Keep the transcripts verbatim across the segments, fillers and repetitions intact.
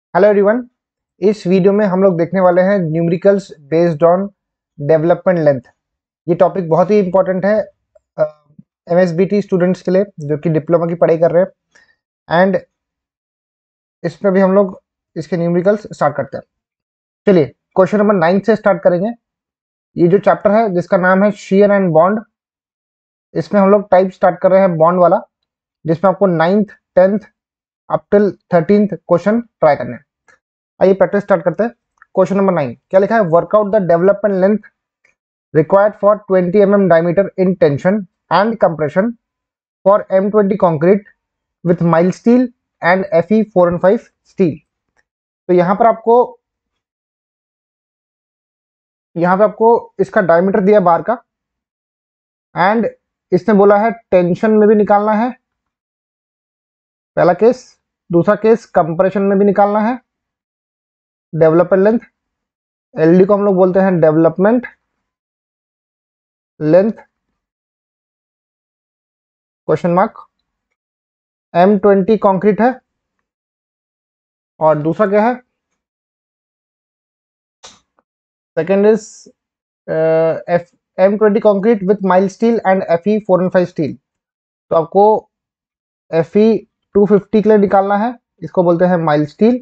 Hello everyone. इस video में हम लोग देखने वाले हैं numericals based on development length. ये टॉपिक बहुत ही इंपॉर्टेंट है एमएसबीटी स्टूडेंट्स के लिए जो कि डिप्लोमा की पढ़ाई कर रहे हैं। एंड इसमें भी हम लोग इसके न्यूमेरिकल्स स्टार्ट करते हैं। चलिए क्वेश्चन नंबर नाइन से स्टार्ट करेंगे। ये जो चैप्टर है जिसका नाम है शियर एंड बॉन्ड, इसमें हम लोग टाइप स्टार्ट कर रहे हैं बॉन्ड वाला, जिसमें आपको ninth tenth up till thirteenth question try करने हैं। आइए प्रैक्टिस स्टार्ट करते हैं। क्वेश्चन नंबर नाइन क्या लिखा है? Work out the development length required for twenty millimeter diameter in tension and compression for M twenty concrete with mild steel and F E four one five steel। तो यहां पर आपको यहां पे आपको इसका डायमीटर दिया बार का, एंड इसने बोला है टेंशन में भी निकालना है पहला केस, दूसरा केस कंप्रेशन में भी निकालना है। डेवलपमेंट लेंथ, एलडी को हम लोग बोलते हैं development length question mark. M twenty concrete है और दूसरा क्या है? Second is F M twenty concrete with mild steel and F E four one five steel. तो आपको एफ ई टू फिफ्टी के लिए निकालना है, इसको बोलते हैं माइल्ड स्टील,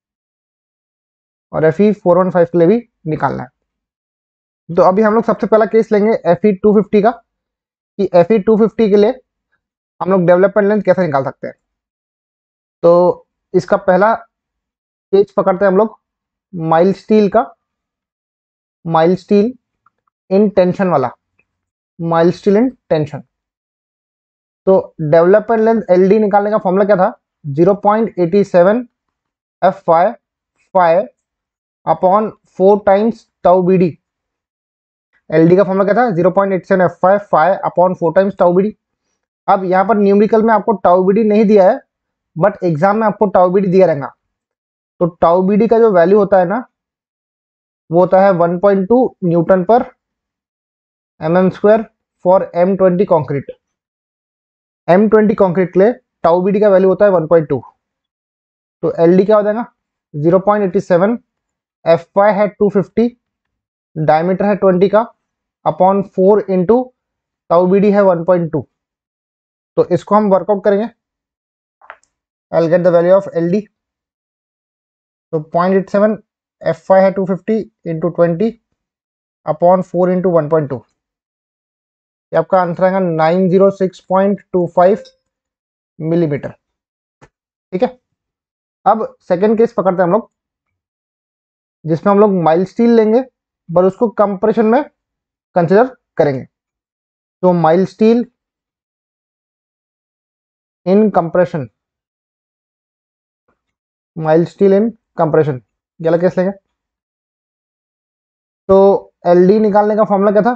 और F E four one five के लिए भी निकालना है। तो अभी हम लोग सबसे पहला केस लेंगे एफ ई टू फिफ्टी का, कि एफ ई टू फिफ्टी के लिए हम लोग डेवलपमेंट लेंथ कैसे निकाल सकते हैं। तो इसका पहला केस पकड़ते हैं हम लोग माइल्ड स्टील का, माइल्ड स्टील इन टेंशन वाला, माइल्ड स्टील इन टेंशन। तो डेवलपमेंट लेंथ एलडी निकालने का फॉर्मूला क्या था? Zero point eight seven F five five upon four times tau B D. LD का फॉर्मूला क्या था? Zero point eight seven F five five upon four times tau B D. अब यहाँ पर न्यूमेरिकल में आपको टाउ बी डी नहीं दिया है, बट एग्जाम में आपको टाउ बी डी दिया रहेगा। तो टाउ बी डी का जो वैल्यू होता है ना, वो होता है वन पॉइंट टू न्यूटन पर M M square for M twenty concrete. M twenty concrete के लिए टाउ बी डी का वैल्यू होता है वन पॉइंट टू। तो एल डी क्या हो जाएगा? Zero point eight seven, F Y है टू फिफ्टी, डायमीटर है ट्वेंटी का, upon four into tau B D है वन पॉइंट टू। तो इसको हम वर्कआउट करेंगे। I will get the value of L D. तो point eight seven, F Y है two fifty into twenty upon four into one point two. ये आपका answer आएगा nine zero six point two five millimetre. ठीक है, अब second case पकड़ते हैं हम लोग, जिसमें हम लोग माइल्ड स्टील लेंगे पर उसको कंप्रेशन में कंसिडर करेंगे। तो mild steel in compression, mild steel in compression ये वाला केस लेंगे। तो एलडी निकालने का फॉर्मूला क्या था?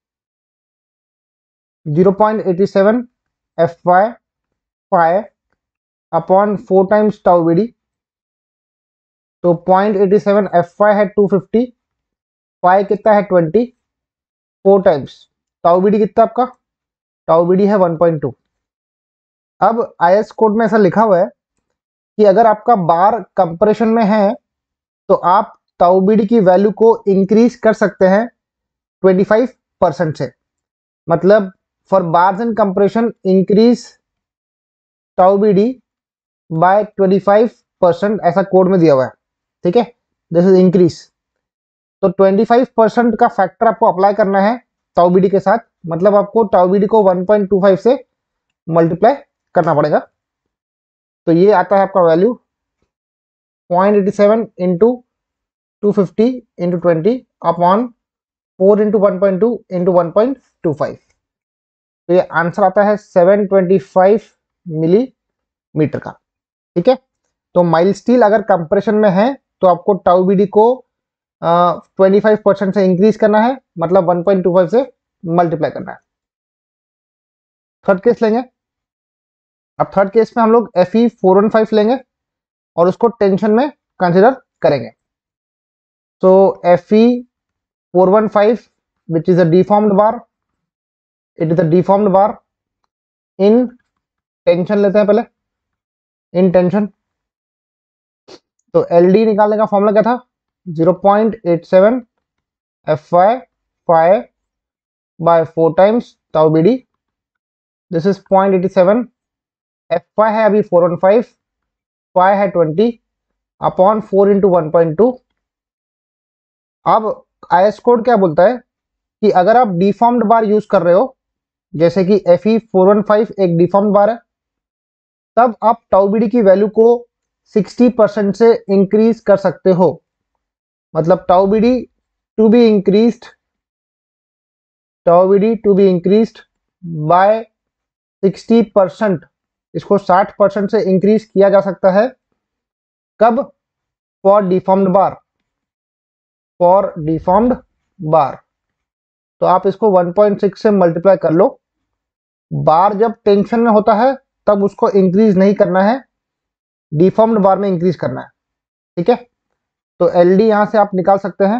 Zero point eight seven F Y five upon four times tau B D. तो point eight seven F Y है टू फिफ्टी, फाइव कितना है twenty, four times tau B D कितना आपका? टाउ बी डी है one point two. अब IS code में ऐसा लिखा हुआ है कि अगर आपका बार कंप्रेशन में है तो आप टाउ बी डी की वैल्यू को इंक्रीज कर सकते हैं ट्वेंटी फाइव परसेंट से। मतलब for bars in compression increase tau B D by twenty five percent, ऐसा कोड में दिया हुआ है। ठीक है, दिस इज इंक्रीज। तो ट्वेंटी फाइव परसेंट का फैक्टर आपको अप्लाई करना है टाउ बी डी के साथ। मतलब आपको टाउ बी डी को वन पॉइंट टू फाइव से मल्टीप्लाई करना पड़ेगा। तो ये आता है आपका value point eight seven into two fifty into twenty upon four into one point two into one point two five. तो ये आंसर आता है सेवन ट्वेंटी फाइव मिलीमीटर का। ठीक है, तो माइल्ड स्टील अगर कंप्रेशन में है तो आपको टाउ बी डी को ट्वेंटी फाइव परसेंट से इंक्रीज करना है, मतलब वन पॉइंट टू फाइव से मल्टीप्लाई करना है। थर्ड केस लेंगे। अब थर्ड केस में हम लोग F E four one five लेंगे और उसको टेंशन में कंसिडर करेंगे। तो F E four one five which is a deformed bar, it is a deformed bar in tension लेते हैं पहले, इन टेंशन। तो एल डी निकालने का फॉर्मूला क्या था, zero point eight seven F Y five by four times tau B D, this is point eighty seven, F Y है अभी फोर वन फाइव, फाइव है twenty upon four into one point two. अब I S code क्या बोलता है कि अगर आप डिफॉर्म्ड बार यूज कर रहे हो, जैसे कि F E four one five एक डिफॉर्म्ड बार है, तब आप टाउ बी डी की वैल्यू को सिक्सटी परसेंट से इंक्रीज कर सकते हो। मतलब tau B D to be increased tau B D to be increased by sixty percent, इसको साठ परसेंट से इंक्रीज किया जा सकता है। कब? For deformed bar, for deformed bar. तो आप इसको वन पॉइंट सिक्स से मल्टीप्लाई कर लो। बार जब टेंशन में होता है तब उसको इंक्रीज नहीं करना है, डिफॉर्म्ड बार में इंक्रीज करना है। ठीक है, तो एल डी यहां से आप निकाल सकते हैं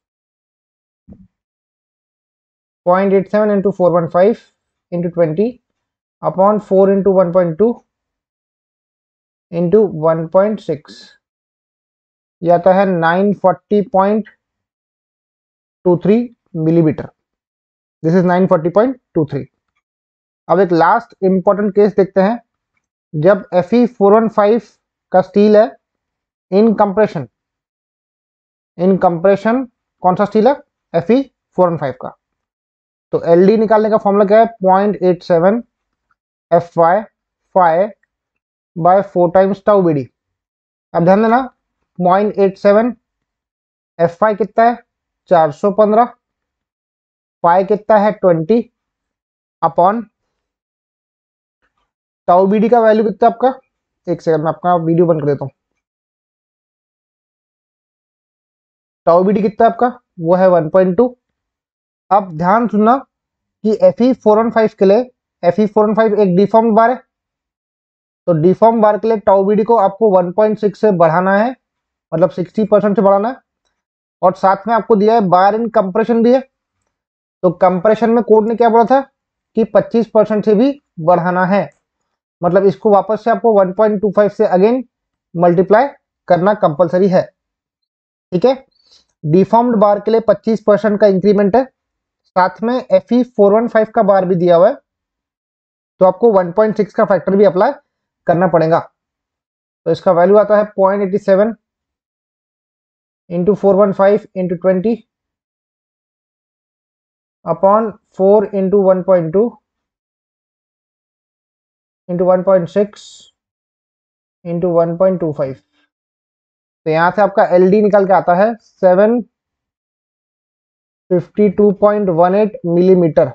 point eight seven into four one five into twenty upon four into one point two into one point six, यह आता है nine forty point two three millimetre. This is nine forty point two three. अब एक last important case देखते हैं। जब F E four one five का steel है इन कंप्रेशन, इन कंप्रेशन कौन सा स्टील है? F E four one five का। तो एल डी निकालने का फॉर्मूला क्या है? Point eight seven F Y five by four times tau B D. अब ध्यान देना, point eight seven F Y कितना है? चार सौ पंद्रह, फाइव कितना है? Twenty upon tau B D का वैल्यू कितना आपका? एक सेकंड में आपका वीडियो बंद कर देता हूं। टाउ बी डी कितना आपका? वो है वन पॉइंट टू। अब ध्यान सुनना कि F E four one five के लिए, F E four one five एक डिफॉर्म बार है, तो डिफॉर्म बार के लिए टाउ बी डी को आपको वन पॉइंट सिक्स से बढ़ाना है, मतलब सिक्सटी परसेंट से बढ़ाना है। और साथ में आपको दिया है बार इन कंप्रेशन भी है, तो कंप्रेशन में कोड ने क्या बोला था कि पच्चीस परसेंट से भी बढ़ाना है। मतलब इसको वापस से आपको वन पॉइंट टू फाइव से अगेन मल्टीप्लाई करना कंपलसरी है। ठीक है, डिफॉर्म्ड बार के लिए पच्चीस परसेंट का इंक्रीमेंट है, साथ में F E four one five का बार भी दिया हुआ है, तो आपको वन पॉइंट सिक्स का फैक्टर भी अप्लाई करना पड़ेगा। तो इसका वैल्यू आता है point eighty seven into four one five into twenty upon four into one point two into one point six into one point two five. तो यहां से आपका एल डी निकल के आता है seven fifty two point one eight millimetre,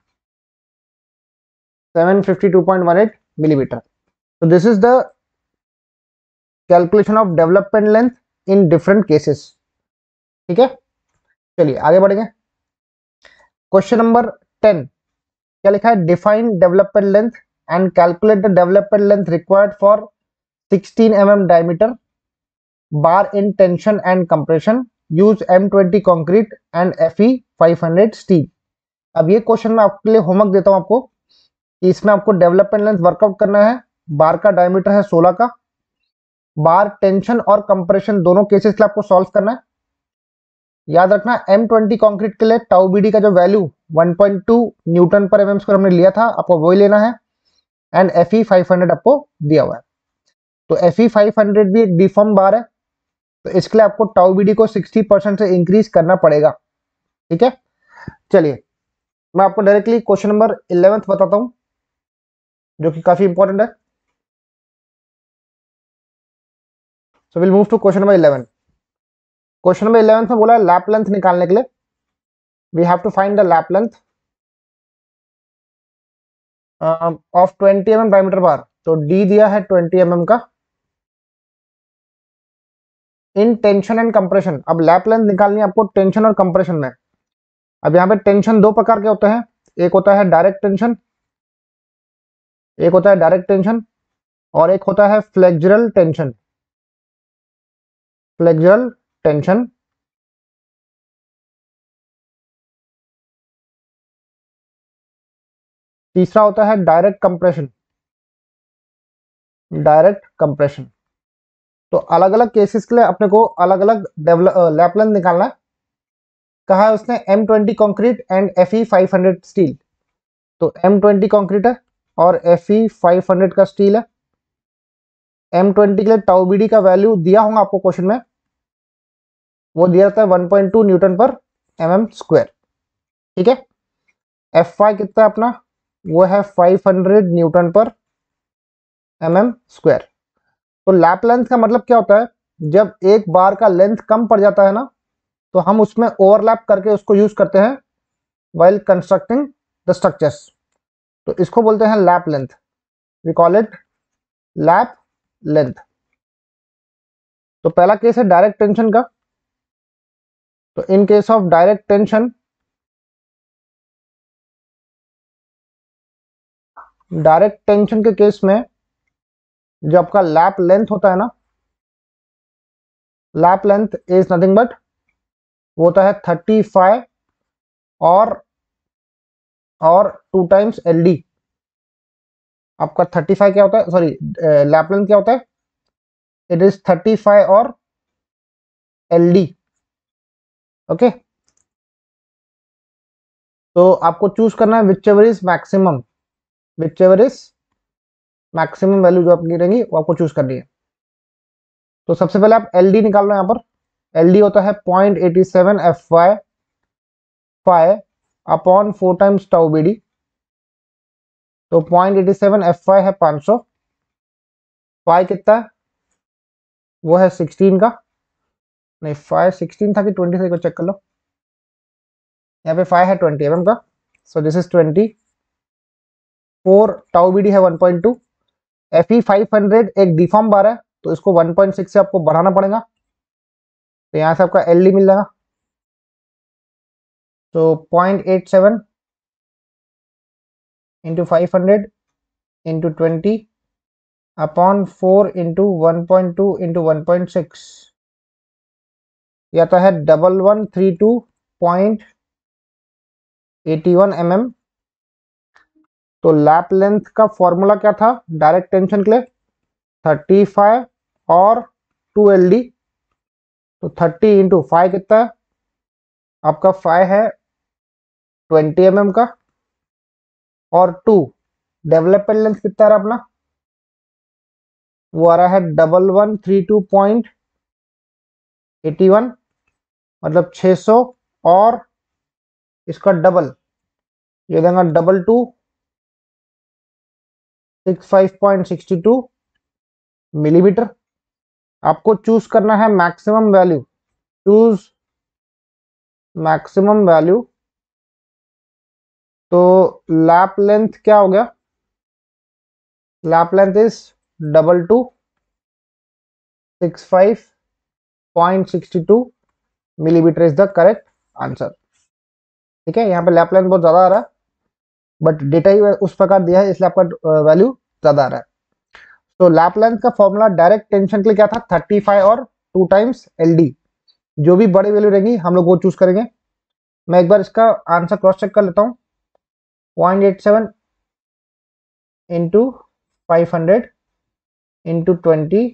seven fifty two point one eight millimetre. So this is the calculation of development length in different cases. ठीक है, चलिए आगे बढ़ेंगे। क्वेश्चन नंबर टेन क्या लिखा है? Define development length and calculate the development length required for sixteen M M diameter bar in tension and compression, use M twenty concrete and F E five hundred steel. अब ये question मैं आपके लिए homework देता हूं आपको, कि इसमें आपको डेवलपमेंट लेंथ वर्कआउट करना है। बार का डायमीटर है सोलह का, बार टेंशन और कंप्रेशन दोनों केसेस के लिए आपको सॉल्व करना है। याद रखना एम ट्वेंटी कॉन्क्रीट के लिए टाउ बी डी का जो value one point two newton पर एमएम स्क्वायर हमने लिया था, आपको वही लेना है। And F E five hundred आपको दिया हुआ है। तो एफ ई फाइव हंड्रेड भी एक डिफॉर्म बार है, तो इसके लिए आपको टाउ बी डी को सिक्सटी परसेंट से इंक्रीज करना पड़ेगा। ठीक है, चलिए मैं आपको डायरेक्टली क्वेश्चन नंबर इलेवेंथ बताता हूं, जो कि काफी इंपॉर्टेंट है। So will move to question number eleven. Question number eleven में बोला है लैप लेंथ निकालने के लिए we have to find the lap length of twenty M M diameter bar. तो डी दिया है ट्वेंटी एम एम का इन टेंशन एंड कंप्रेशन। अब लैप लेंथ निकालनी है आपको टेंशन और कंप्रेशन में। अब यहाँ पे टेंशन दो प्रकार के होते हैं, एक होता है डायरेक्ट टेंशन, एक होता है डायरेक्ट टेंशन और एक होता है फ्लेक्सुरल टेंशन। फ्लेक्सुरल टेंशन तीसरा होता है डायरेक्ट कंप्रेशन, डायरेक्ट कंप्रेशन। तो अलग अलग केसेस के लिए अपने को अलग अलग लैप लेंथ निकालना है। कहा है उसने M twenty concrete and F E five hundred steel. तो एम ट्वेंटी कॉन्क्रीट है और एफ ई फाइव हंड्रेड का स्टील है। एम ट्वेंटी के लिए टाउ बी डी का वैल्यू दिया होगा आपको क्वेश्चन में, वो दिया था वन पॉइंट टू न्यूटन पर एम एम स्क्वायर। ठीक है, एफ फाइव कितना है अपना, वो है फाइव हंड्रेड न्यूटन पर एम एम स्क्वायर। तो लैप लेंथ का मतलब क्या होता है, जब एक बार का लेंथ कम पड़ जाता है ना, तो हम उसमें ओवरलैप करके उसको यूज करते हैं while कंस्ट्रक्टिंग द स्ट्रक्चर्स। तो इसको बोलते हैं lap length, we call it lap length. तो पहला केस है डायरेक्ट टेंशन का। तो in case of direct tension, direct tension के केस में जो आपका लैप लेंथ होता है ना, lap length is nothing but वो होता है थर्टी फाइव और और टू टाइम्स एल डी। आपका थर्टी फाइव क्या होता है, सॉरी लैप लेंथ क्या होता है, इट इज थर्टी फाइव और एल डी। ओके, तो आपको चूज करना है whichever is maximum, whichever is maximum value जो आपकी रहेंगी वो आपको चूज करनी है। तो सबसे पहले आप एल डी निकाल लो। यहाँ पर एल डी होता है point eighty seven F Y five upon four times tau B D. तो point eighty seven F Y है पाँच सौ, फाइव कितना है, वो है सिक्सटीन का, नहीं फाइव सिक्सटीन था कि ट्वेंटी था, को चेक कर लो। यहाँ पे फाइव है ट्वेंटी एम एम का, so this is twenty. Four tau B D है one point two. F E five hundred एक डिफॉर्म बार है, तो इसको वन पॉइंट सिक्स से आपको बढ़ाना पड़ेगा। तो यहाँ से आपका एल डी मिल जाएगा। तो point eight seven into five hundred into twenty upon four into one point two into one point six, ये आता है double one three two point eighty one M M. तो लैप लेंथ का formula क्या था डायरेक्ट टेंशन के लिए, thirty five और टू एल डी। तो थर्टी इंटू फाइव कितना है आपका, फाइव है ट्वेंटी एम एम का, और टू डेवलपमेंट लेंथ कितना रहा अपना, वो आ रहा है double one three two point eighty one, मतलब छः सौ, और इसका डबल ये देगा double two six five point sixty two millimetre. आपको चूज करना है maximum value, choose maximum value. तो लैप लेंथ क्या हो गया, lap length is double two six five point sixty two millimetre is the correct answer. ठीक है, यहाँ पे लैप लेंथ बहुत ज्यादा आ रहा है, बट डेटा ही उस प्रकार दिया है इसलिए आपका वैल्यू ज्यादा आ रहा है। तो लैप लेंथ का फॉर्मूला डायरेक्ट टेंशन के लिए क्या था, थर्टी फाइव और टू टाइम्स एल डी। जो भी बड़ी वैल्यू रहेगी हम लोग वो चूज करेंगे। मैं एक बार इसका आंसर क्रॉस चेक कर लेता हूँ। Point eight seven into five hundred into twenty,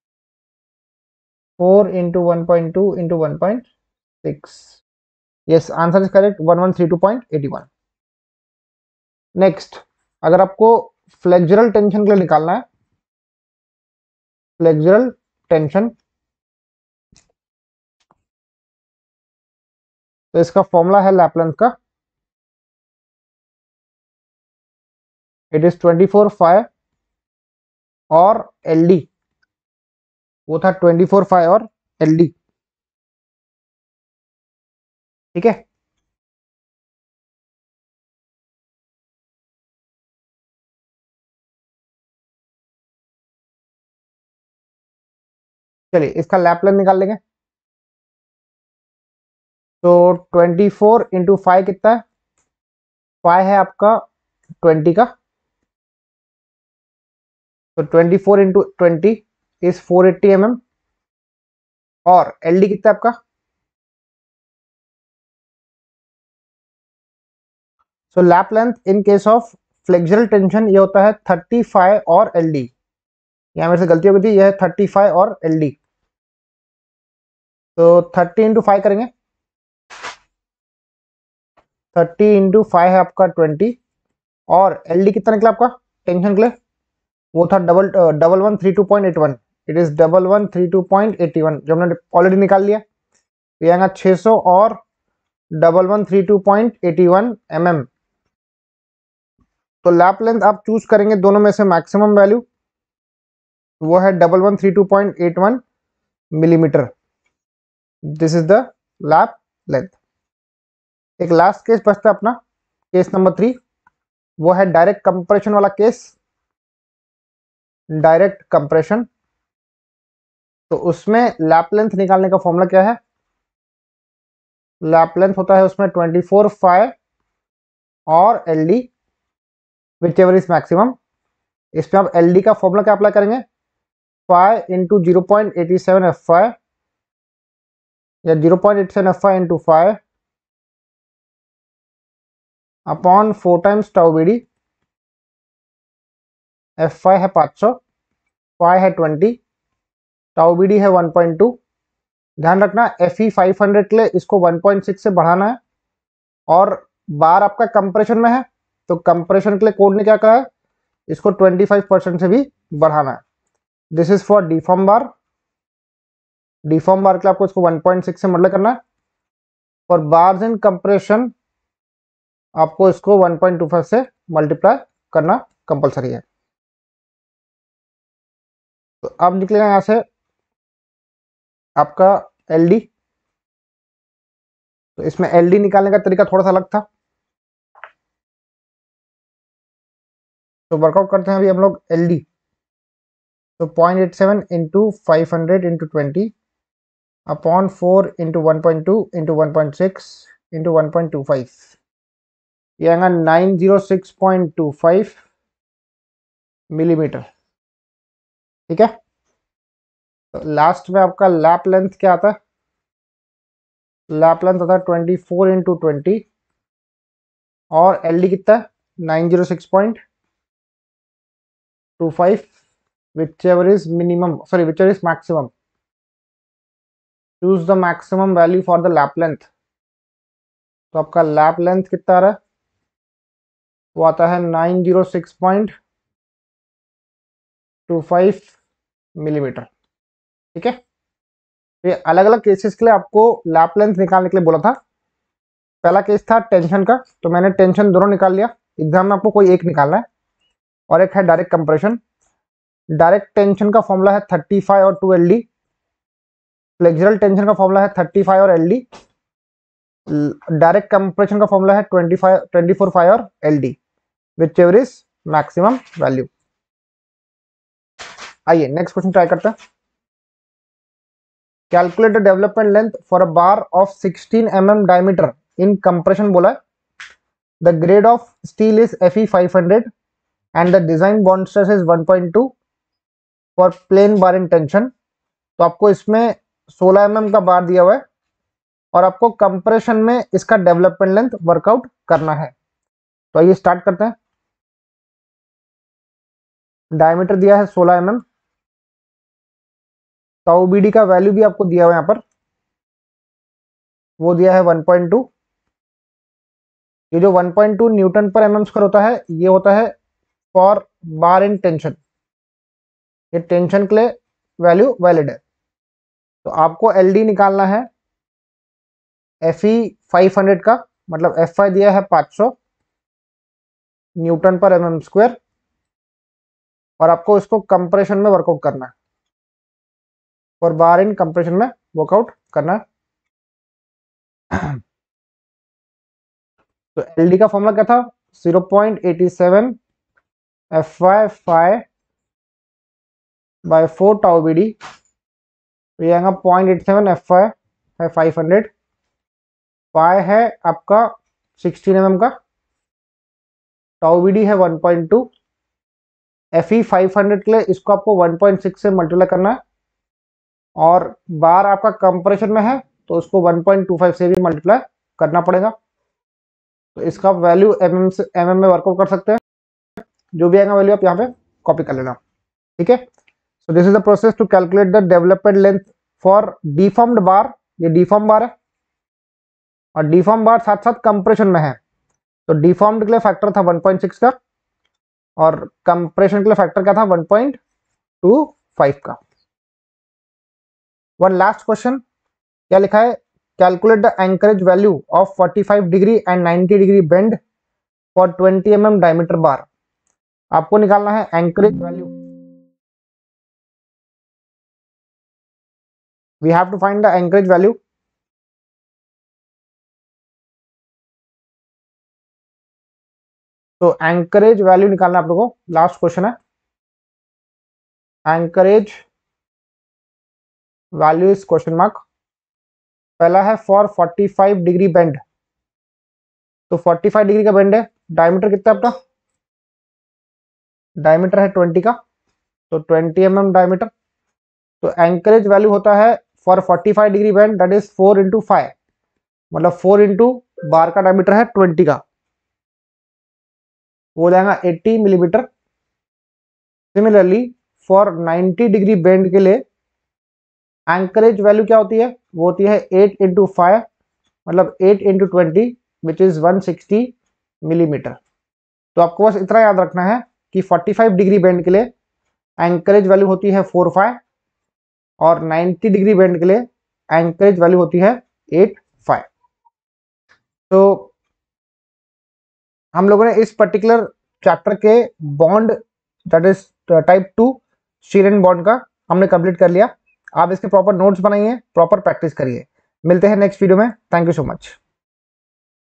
four into one point two into one point six. Yes, answer is correct, one one three two point eighty one. Next, अगर आपको flexural tension के लिए निकालना है, flexural tension, तो इसका formula है lap length का, it is twenty four five और एल डी, वो था ट्वेंटी फोर फाइव और एल डी। ठीक है, चलिए इसका लैप लेंथ निकाल लेंगे। तो ट्वेंटी फोर इंटू फाइव कितना है, फाइव है आपका ट्वेंटी का, तो twenty four into twenty is four eighty M M, और एल डी कितना है आपका, so lap length in case of flexural tension ये होता है थर्टी फाइव और एल डी। यहाँ मेरे से गलती हो गई थी, यह है थर्टी फाइव और एल डी, तो थर्टी इंटू फाइव करेंगे, थर्टी इंटू फाइव है आपका ट्वेंटी, और एल डी कितना निकला आपका टेंशन के लिए, वो था double double one three two point eight one, it is double one three two point eighty one, जो हमने ऑलरेडी निकाल लिया। ये आएगा छः सौ और double one three two point eighty one M M. तो लैप लेंथ आप चूज करेंगे दोनों में से मैक्सिमम वैल्यू, वो है double one three two point eight one millimetre. This is the lap length. एक लास्ट केस बचता है अपना, केस नंबर थ्री, वो है डायरेक्ट कंप्रेशन वाला केस। डायरेक्ट कंप्रेशन, तो उसमें लैप लेंथ निकालने का फॉर्मूला क्या है, लैप लेंथ होता है उसमें ट्वेंटी फोर फाइव और L D whichever is maximum. इसमें आप एल डी का फॉर्मूला क्या अप्लाई करेंगे, five into zero point eighty seven F five या zero point eighty seven F five into five upon four times tau B D. F five है पाँच सौ, five है ट्वेंटी, टाउ बी डी है वन पॉइंट टू। ध्यान रखना F E five hundred के लिए इसको वन पॉइंट सिक्स से बढ़ाना है, और बार आपका कंप्रेशन में है, तो कंप्रेशन के लिए कोड ने क्या कहा है, इसको ट्वेंटी फाइव परसेंट से भी बढ़ाना है। This is for deform bar. Deform bar के लिए आपको इसको वन पॉइंट सिक्स से मल्टीप्लाई करना है, और बार्स इन कंप्रेशन आपको इसको वन पॉइंट टू फाइव से मल्टीप्लाई करना कंपलसरी है। तो अब निकलेगा यहां से आपका एल डी। तो इसमें एल डी निकालने का तरीका थोड़ा सा अलग था, तो वर्कआउट करते हैं अभी हम लोग एल डी। तो point eight seven into five hundred into twenty upon four into one point two into one point six into one point two five, ये आएगा nine zero six point two five millimetre. ठीक है, तो last में आपका lap length क्या आता है, लैप लेंथ आता है ट्वेंटी फोर इंटू ट्वेंटी, और एल डी कितना है nine zero six point two five, whichever is minimum, sorry, whichever is maximum. Choose the maximum value for the lap length. तो आपका लैप लेंथ कितना आ रहा है, वो आता है nine zero six point two five millimetre. ठीक है, तो ये अलग अलग केसेस के लिए आपको लैप लेंथ निकालने के लिए बोला था। पहला केस था टेंशन का, तो मैंने टेंशन दोनों निकाल लिया। एग्जाम में आपको कोई एक निकालना है, और एक है डायरेक्ट कंप्रेशन। डायरेक्ट टेंशन का फॉर्मूला है थर्टी फाइव और two L D. Flexural tension का फॉर्मूला है थर्टी फाइव और एल डी। डायरेक्ट कंप्रेशन का फॉर्मूला है twenty five twenty four five और L D, whichever is maximum value. आइए नेक्स्ट क्वेश्चन ट्राई करते हैं। Calculate the development length for a bar of sixteen M M diameter in compression बोला है। The grade of steel is F E five hundred and the design bond stress is one point two for plain bar in tension. तो आपको इसमें सोलह M M का बार दिया हुआ है, और आपको कंप्रेशन में इसका डेवलपमेंट लेंथ वर्कआउट करना है। तो आइए स्टार्ट करते हैं। डायमीटर दिया है सोलह M M, tau B D का वैल्यू भी आपको दिया हुआ है यहाँ पर, वो दिया है वन पॉइंट टू। ये जो वन पॉइंट टू न्यूटन पर एम एम स्क्वायर होता है, ये होता है फॉर बार इन टेंशन। ये टेंशन के लिए वैल्यू वैलिड है। तो आपको एल डी निकालना है एफ ई फाइव हंड्रेड का, मतलब एफ आई दिया है पाँच सौ न्यूटन पर एम एम स्क्वायर, और आपको इसको कंप्रेशन में वर्कआउट करना है, और बार इन कंप्रेशन में वर्कआउट करना है। तो एल डी का फॉर्मूला क्या था, zero point eighty seven F Y five by four tau B D. तो ये आएगा point eight seven F Y है फाइव हंड्रेड, फाइव है आपका सिक्सटीन एम एम का, टाउ बी डी है one point two. F E five hundred के लिए इसको आपको वन पॉइंट सिक्स से मल्टीप्लाई करना है, और बार आपका कंप्रेशन में है तो उसको वन पॉइंट टू फाइव से भी मल्टीप्लाई करना पड़ेगा। तो इसका वैल्यू एम एम से एम एम में वर्कआउट कर सकते हैं। जो भी आएगा वैल्यू आप यहाँ पे कॉपी कर लेना। ठीक है, so this is the process to calculate the development length for deformed bar. ये डिफॉर्म बार है और डिफॉर्म बार साथ साथ कंप्रेशन में है। तो डिफॉर्म्ड के लिए फैक्टर था वन पॉइंट सिक्स का और कंप्रेशन के लिए फैक्टर क्या था वन पॉइंट टू फाइव का। वन लास्ट क्वेश्चन क्या लिखा है, calculate the anchorage value of forty five degree and ninety degree bend for twenty M M diameter bar. आपको निकालना है anchorage value. We have to find the anchorage value. तो anchorage value निकालना आप लोगों को, लास्ट क्वेश्चन है। Anchorage value is question mark. पहला है for forty five degree bend. तो फोर्टी फाइव डिग्री का बेंड है, डायमीटर कितना है आपका, डायमीटर है ट्वेंटी का, तो ट्वेंटी एम एम डायमीटर। तो एंकरेज वैल्यू होता है for forty five degree bend that is four into five, मतलब फोर इंटू बार का डायमीटर है ट्वेंटी का, वो हो जाएगा eighty millimetre. Similarly for ninety degree bend के लिए एंकरेज वैल्यू क्या होती है, वो होती है एट इंटू फाइव, मतलब eight into twenty which is one sixty millimetre. तो आपको बस इतना याद रखना है कि फोर्टी फाइव डिग्री बेंड के लिए एंकरेज वैल्यू होती है फोर फाइव और नाइंटी डिग्री बेंड के लिए एंकरेज वैल्यू होती है एट फाइव। तो हम लोगों ने इस पर्टिकुलर चैप्टर के bond that is type two shear and bond का हमने कंप्लीट कर लिया। आप इसके प्रॉपर नोट्स बनाइए, प्रॉपर प्रैक्टिस करिए। मिलते हैं नेक्स्ट वीडियो में। Thank you so much.